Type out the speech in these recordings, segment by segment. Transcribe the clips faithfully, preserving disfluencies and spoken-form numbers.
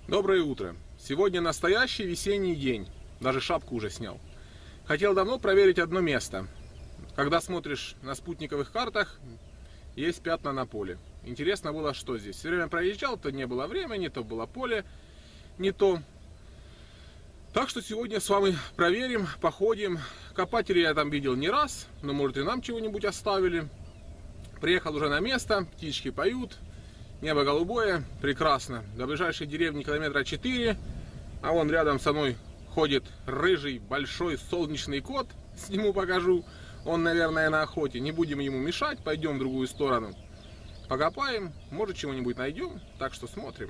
Доброе утро. Сегодня настоящий весенний день. Даже шапку уже снял. Хотел давно проверить одно место. Когда смотришь на спутниковых картах, есть пятна на поле. Интересно было, что здесь. Все время проезжал, то не было времени, то было поле не то. Так что сегодня с вами проверим, походим. Копатели я там видел не раз, но может и нам чего-нибудь оставили. Приехал уже на место, птички поют. Небо голубое, прекрасно. До ближайшей деревни километра четыре. А вон рядом со мной ходит рыжий большой солнечный кот. Сниму, покажу. Он, наверное, на охоте. Не будем ему мешать. Пойдем в другую сторону. Покопаем. Может, чего-нибудь найдем. Так что смотрим.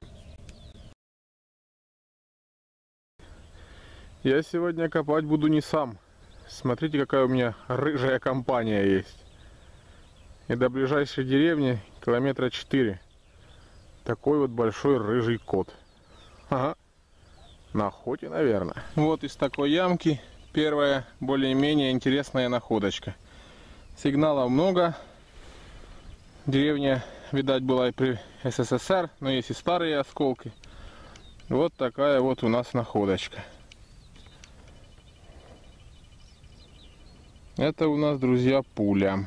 Я сегодня копать буду не сам. Смотрите, какая у меня рыжая компания есть. И до ближайшей деревни километра четыре. Такой вот большой рыжий кот. Ага. На охоте, наверное. Вот из такой ямки первая более-менее интересная находочка. Сигналов много. Деревня, видать, была и при эс эс эс эр, но есть и старые осколки. Вот такая вот у нас находочка. Это у нас, друзья, пуля.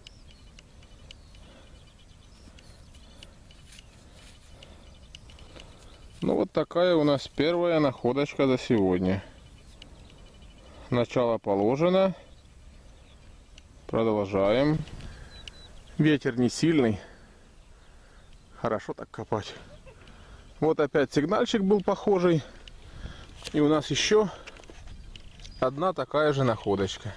Ну вот такая у нас первая находочка за сегодня. Начало положено. Продолжаем. Ветер не сильный. Хорошо так копать. Вот опять сигнальчик был похожий. И у нас еще одна такая же находочка.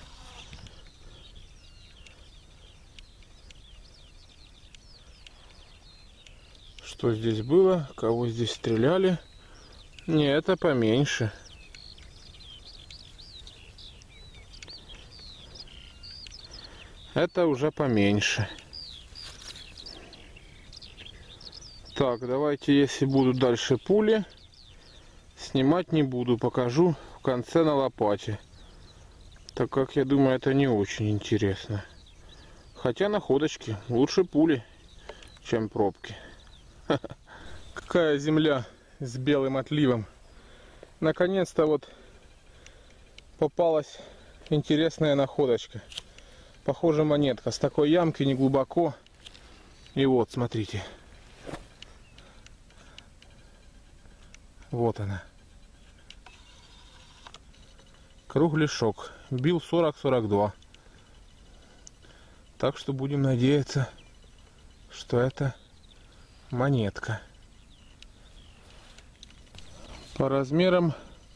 Что здесь было? Кого здесь стреляли? Не, это поменьше. Это уже поменьше. Так, давайте, если будут дальше пули, снимать не буду. Покажу в конце на лопате. Так как я думаю, это не очень интересно. Хотя находочки лучше пули, чем пробки. Какая земля с белым отливом. Наконец-то вот попалась интересная находочка. Похоже, монетка. С такой ямки, не глубоко. И вот, смотрите. Вот она. Кругляшок. Бил сорок сорок два. Так что будем надеяться, что это монетка. По размерам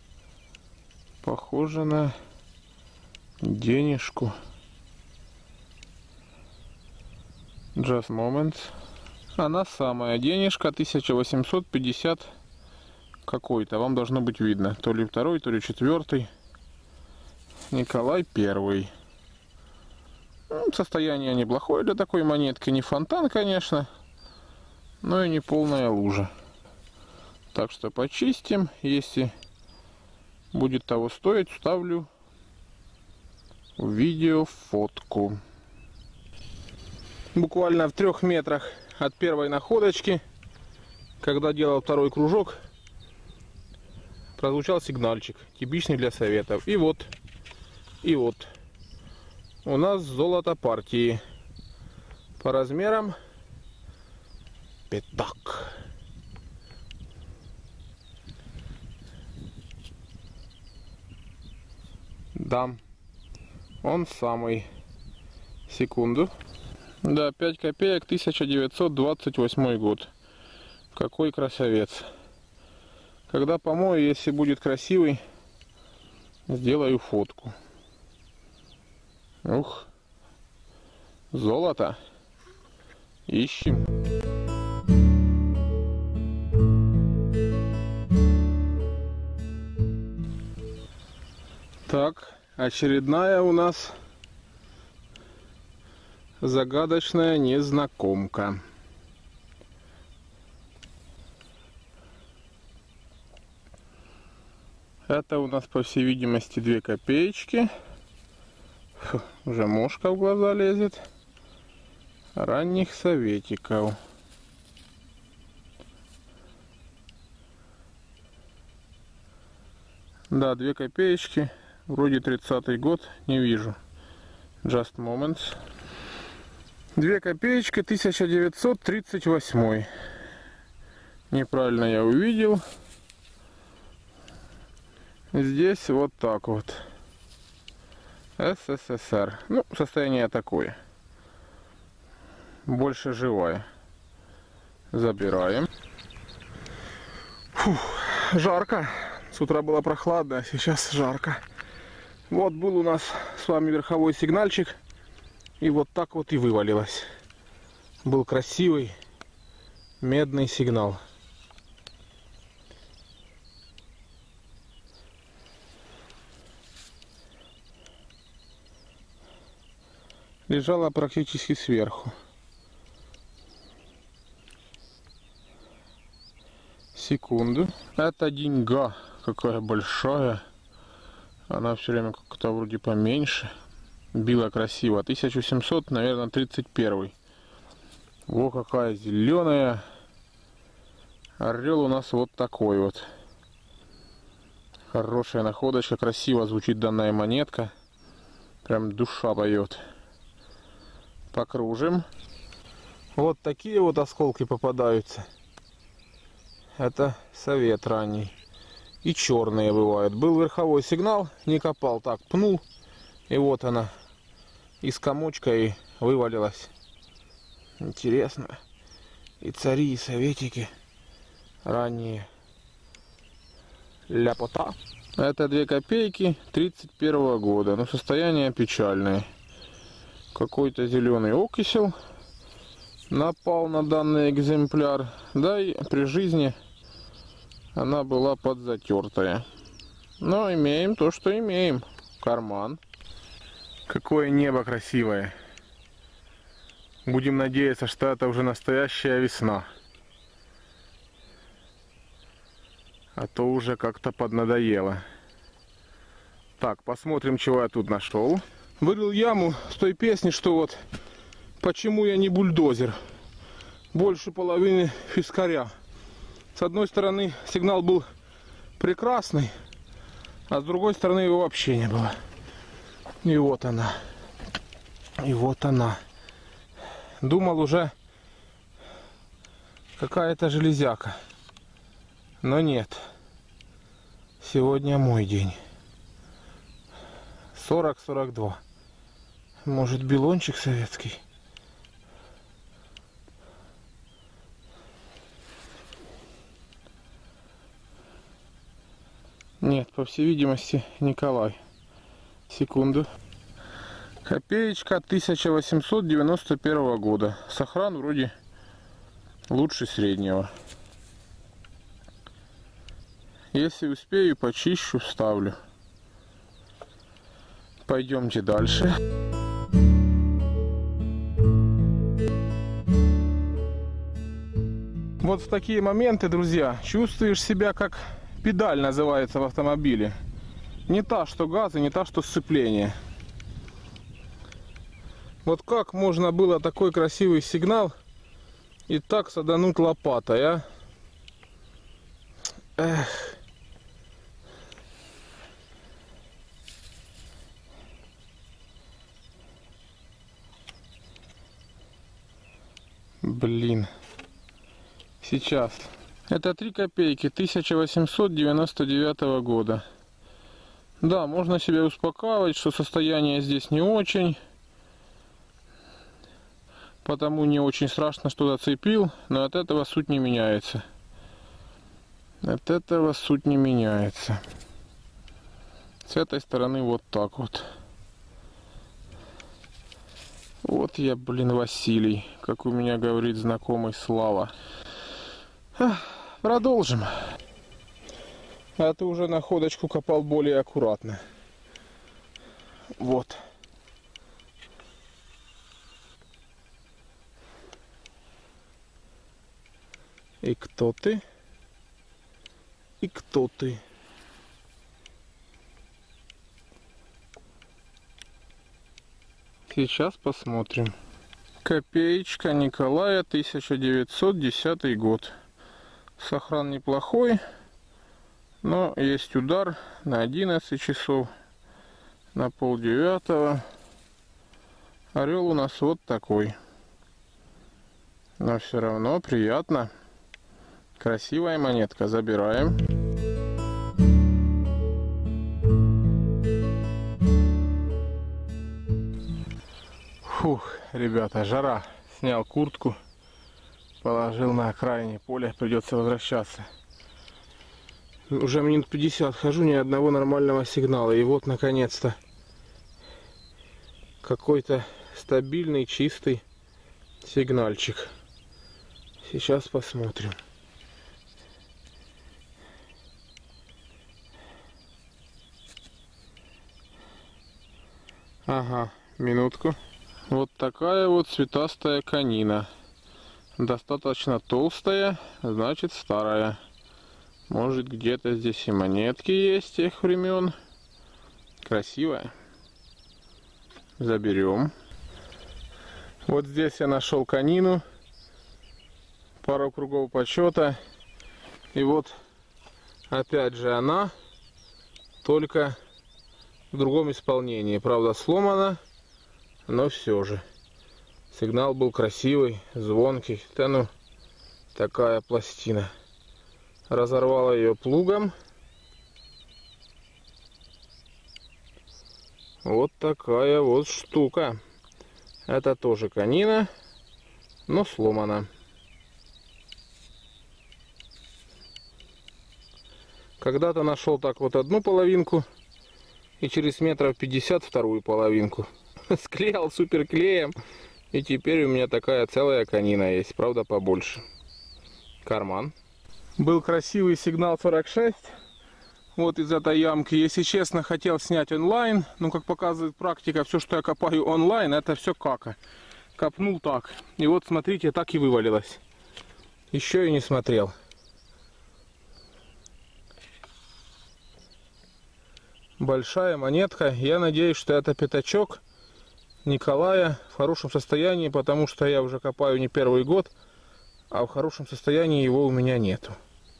похоже на денежку. Just Moments. Она самая денежка, тысяча восемьсот пятьдесят какой-то. Вам должно быть видно. То ли второй, то ли четвертый. Николай Первый. Состояние неплохое для такой монетки. Не фонтан, конечно, но и не полная лужа. Так что почистим. Если будет того стоить, вставлю в видео фотку. Буквально в трех метрах от первой находочки, когда делал второй кружок, прозвучал сигнальчик, типичный для советов. И вот, и вот у нас золото партии. По размерам пятак. Да, он самый. Секунду. Да, пять копеек, тысяча девятьсот двадцать восьмой год. Какой красавец. Когда помою, если будет красивый, сделаю фотку. Ух, золото. Ищем. Так, очередная у нас загадочная незнакомка. Это у нас, по всей видимости, две копеечки. Фу, уже мошка в глаза лезет. Ранних советиков. Да, две копеечки. Вроде тридцатый год. Не вижу. Just moments. Две копеечки, тысяча девятьсот тридцать восьмой. Неправильно я увидел. Здесь вот так вот. СССР. Ну, состояние такое. Больше живая. Забираем. Фух, жарко. С утра было прохладно, а сейчас жарко. Вот был у нас с вами верховой сигнальчик. И вот так вот и вывалилось. Был красивый медный сигнал. Лежала практически сверху. Секунду. Это деньга. Какая большая. Она все время как-то вроде поменьше. Била красиво. тысяча семьсот, наверное, тридцать первый. Во, какая зеленая. Орел у нас вот такой вот. Хорошая находочка. Красиво звучит данная монетка. Прям душа поет. Покружим. Вот такие вот осколки попадаются. Это совет ранний. И черные бывают. Был верховой сигнал, не копал, так пнул. И вот она из комочка и вывалилась. Интересно. И цари, и советики ранние. Ляпота. Это две копейки тридцать первого года. Но состояние печальное. Какой-то зеленый окисел напал на данный экземпляр. Да и при жизни она была подзатертая. Но имеем то, что имеем. Карман. Какое небо красивое. Будем надеяться, что это уже настоящая весна. А то уже как-то поднадоело. Так, посмотрим, чего я тут нашел. Вырыл яму с той песни, что вот почему я не бульдозер. Больше половины фискаря. С одной стороны сигнал был прекрасный, а с другой стороны его вообще не было. И вот она. И вот она. Думал уже какая-то железяка. Но нет. Сегодня мой день. сорок сорок два. Может, билончик советский? Нет, по всей видимости, Николай. Секунду. Копеечка тысяча восемьсот девяносто первого года. Сохран вроде лучше среднего. Если успею, почищу, вставлю. Пойдемте дальше. Вот в такие моменты, друзья, чувствуешь себя как педаль называется в автомобиле. Не та, что газ, и не та, что сцепление. Вот как можно было такой красивый сигнал и так садануть лопатой, а? Эх. Блин. Сейчас. Это три копейки тысяча восемьсот девяносто девятого года. Да, можно себя успокаивать, что состояние здесь не очень. Потому не очень страшно, что зацепил, но от этого суть не меняется. От этого суть не меняется. С этой стороны вот так вот. Вот я, блин, Василий, как у меня говорит знакомый Слава. Продолжим. А ты уже находочку копал более аккуратно. Вот. И кто ты? И кто ты? Сейчас посмотрим. Копеечка Николая, тысяча девятьсот десятый год. Сохран неплохой. Но есть удар на одиннадцать часов, на полдевятого. Орел у нас вот такой. Но все равно приятно. Красивая монетка. Забираем. Фух, ребята, жара. Снял куртку, положил на окраине поля. Придется возвращаться. Уже минут пятьдесят хожу, ни одного нормального сигнала. И вот, наконец-то, какой-то стабильный, чистый сигнальчик. Сейчас посмотрим. Ага, минутку. Вот такая вот цветастая конина. Достаточно толстая, значит старая. Может, где-то здесь и монетки есть тех времен. Красивая. Заберем. Вот здесь я нашел конину. Пару кругов почета. И вот опять же она, только в другом исполнении. Правда, сломана, но все же. Сигнал был красивый, звонкий. Да ну, такая пластина. Разорвала ее плугом. Вот такая вот штука. Это тоже конина, но сломана. Когда-то нашел так вот одну половинку и через метров пятьдесят вторую половинку. Склеил суперклеем, и теперь у меня такая целая конина есть, правда побольше. Карман. Был красивый сигнал сорок шесть. Вот из этой ямки. Если честно, хотел снять онлайн. Но, как показывает практика, все, что я копаю онлайн, это все кака. Копнул так. И вот, смотрите, так и вывалилось. Еще и не смотрел. Большая монетка. Я надеюсь, что это пятачок Николая в хорошем состоянии, потому что я уже копаю не первый год. А в хорошем состоянии его у меня нету.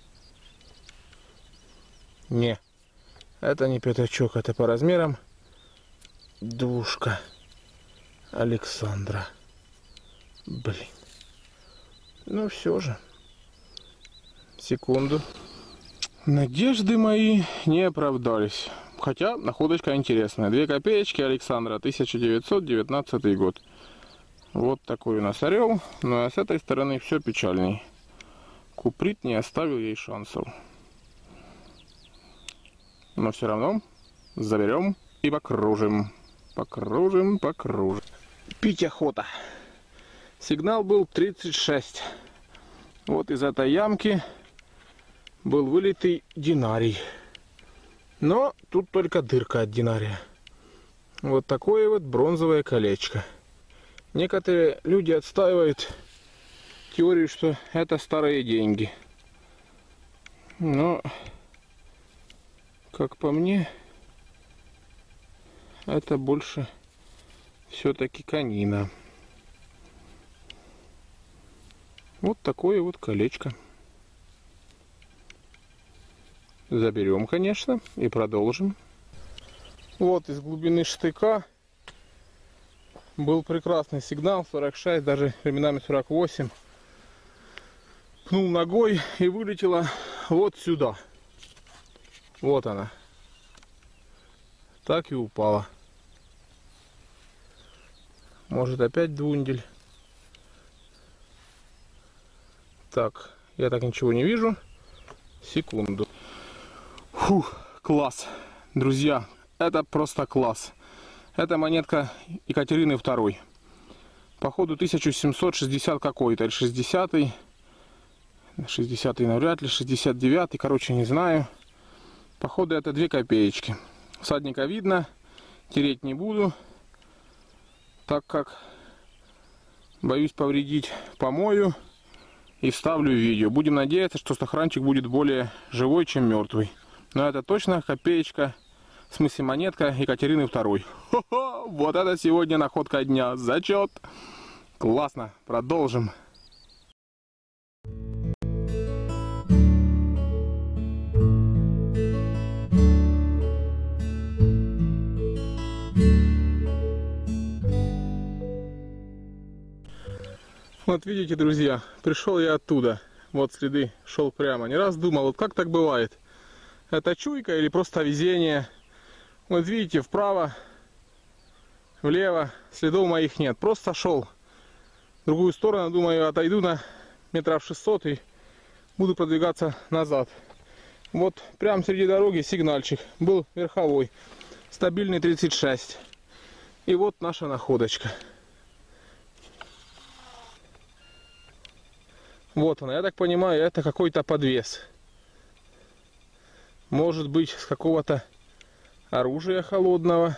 Не, это не пятачок, это по размерам двушка Александра. Блин. Ну все же. Секунду. Надежды мои не оправдались. Хотя находочка интересная. Две копеечки Александра, тысяча девятьсот девятнадцатый год. Вот такой у нас орел. Ну а с этой стороны все печальней. Куприт не оставил ей шансов. Но все равно заберем и покружим. Покружим, покружим. Пить охота. Сигнал был тридцать шесть. Вот из этой ямки был вылитый динарий. Но тут только дырка от динария. Вот такое вот бронзовое колечко. Некоторые люди отстаивают теорию, что это старые деньги. Но, как по мне, это больше все-таки конина. Вот такое вот колечко. Заберем, конечно, и продолжим. Вот из глубины штыка был прекрасный сигнал, сорок шесть, даже временами сорок восемь. Пнул ногой и вылетела вот сюда. Вот она. Так и упала. Может опять двундель. Так, я так ничего не вижу. Секунду. Фух, класс. Друзья, это просто класс. Это монетка Екатерины второй. Походу тысяча семьсот шестьдесят какой-то, или шестидесятый. шестидесятый навряд ли, шестьдесят девятый, короче, не знаю. Походу это две копеечки. Всадника видно, тереть не буду, так как боюсь повредить, помою и вставлю в видео. Будем надеяться, что сохранчик будет более живой, чем мертвый. Но это точно копеечка, в смысле монетка Екатерины второй. Хо-хо, вот это сегодня находка дня. Зачет. Классно. Продолжим. Вот видите, друзья, пришел я оттуда. Вот следы, шел прямо. Не раз думал, вот как так бывает. Это чуйка или просто везение? Вот видите, вправо, влево следов моих нет. Просто шел в другую сторону. Думаю, отойду на метров шестьсот и буду продвигаться назад. Вот прямо среди дороги сигнальчик. Был верховой. Стабильный тридцать шесть. И вот наша находочка. Вот она. Я так понимаю, это какой-то подвес. Может быть, с какого-то оружия холодного.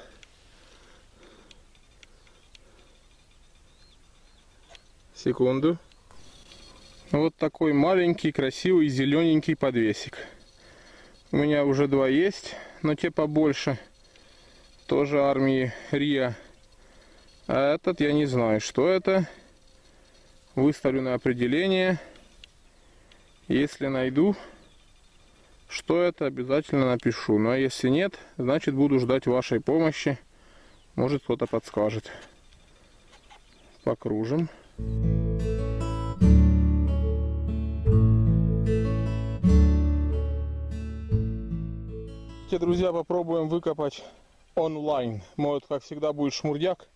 Секунду. Вот такой маленький, красивый, зелененький подвесик. У меня уже два есть, но те побольше. Тоже армии РИА. А этот я не знаю, что это. Выставлю на определение. Если найду, что это, обязательно напишу. Ну а если нет, значит буду ждать вашей помощи. Может, кто-то подскажет. Покружим. Друзья, попробуем выкопать онлайн. Может, как всегда, будет шмурдяк.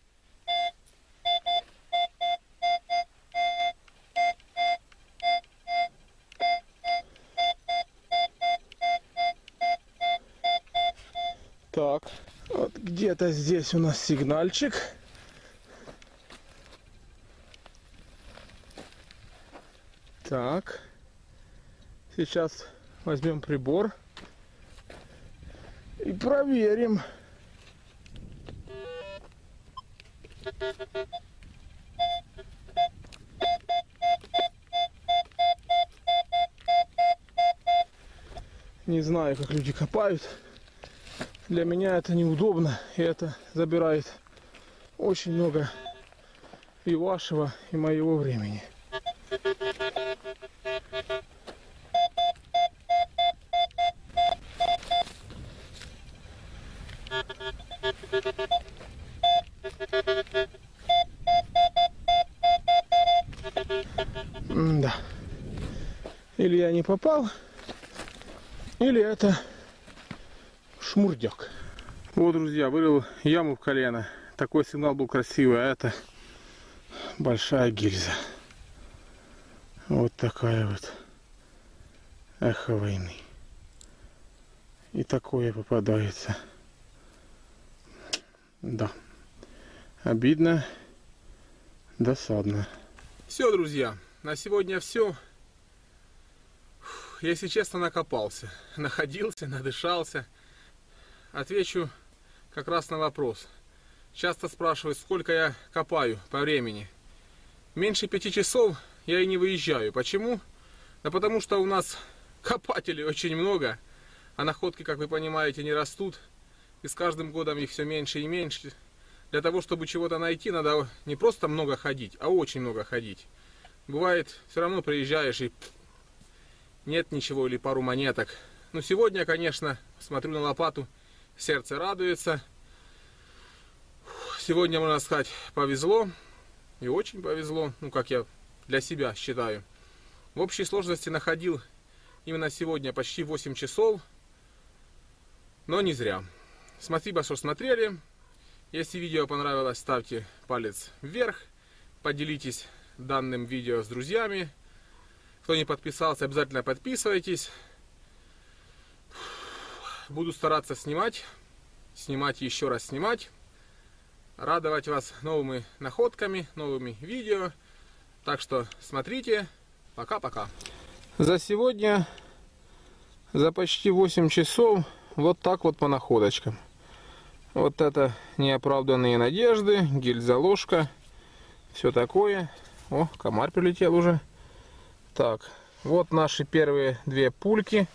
Так, вот где-то здесь у нас сигнальчик. Так, сейчас возьмем прибор и проверим. Не знаю, как люди копают. Для меня это неудобно, и это забирает очень много и вашего, и моего времени. Да. Или я не попал, или это шмурдяк. Вот, друзья, вырыл яму в колено. Такой сигнал был красивый, а это большая гильза. Вот такая вот. Эхо войны. И такое попадается. Да. Обидно, досадно. Все, друзья, на сегодня все. Я, если честно, накопался. Находился, надышался. Отвечу как раз на вопрос. Часто спрашивают, сколько я копаю по времени. Меньше пяти часов я и не выезжаю. Почему? Да потому что у нас копателей очень много, а находки, как вы понимаете, не растут. И с каждым годом их все меньше и меньше. Для того, чтобы чего-то найти, надо не просто много ходить, а очень много ходить. Бывает, все равно приезжаешь и нет ничего или пару монеток. Ну, сегодня, конечно, смотрю на лопату, сердце радуется. Сегодня, можно сказать, повезло. И очень повезло, ну, как я для себя считаю. В общей сложности находил именно сегодня почти восемь часов. Но не зря. Спасибо, что смотрели. Если видео понравилось, ставьте палец вверх. Поделитесь данным видео с друзьями. Кто не подписался, обязательно подписывайтесь. Буду стараться снимать. Снимать и еще раз снимать. Радовать вас новыми находками, новыми видео. Так что смотрите. Пока-пока. За сегодня, за почти восемь часов, вот так вот по находочкам. Вот это неоправданные надежды, гильза, ложка, все такое. О, комар прилетел уже. Так, вот наши первые две пульки.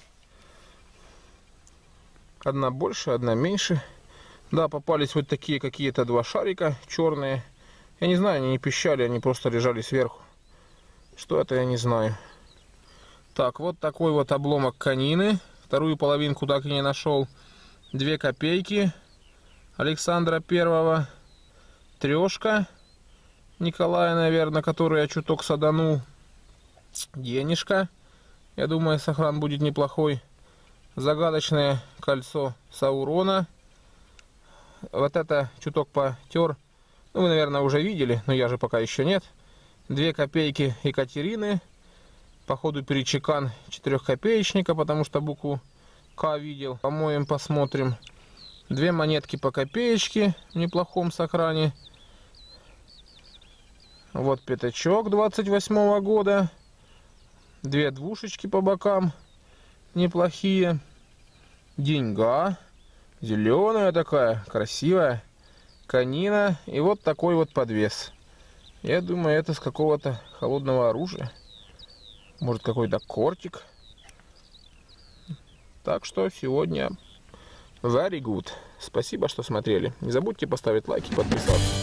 Одна больше, одна меньше. Да, попались вот такие какие-то два шарика черные. Я не знаю, они не пищали, они просто лежали сверху. Что это, я не знаю. Так, вот такой вот обломок конины. Вторую половинку так и не нашел. Две копейки Александра Первого. Трешка. Николая, наверное, который я чуток саданул. Денежка. Я думаю, сохран будет неплохой. Загадочное кольцо Саурона. Вот это чуток потер. Ну, вы, наверное, уже видели, но я же пока еще нет. Две копейки Екатерины. Походу перечекан четырехкопеечника, потому что букву К видел. Помоем, посмотрим. Две монетки по копеечке в неплохом сохране. Вот пятачок двадцать восьмого года. Две двушечки по бокам. Неплохие. Деньга. Зеленая такая, красивая. Конина. И вот такой вот подвес. Я думаю, это с какого-то холодного оружия. Может, какой-то кортик. Так что сегодня very good. Спасибо, что смотрели. Не забудьте поставить лайк и подписаться.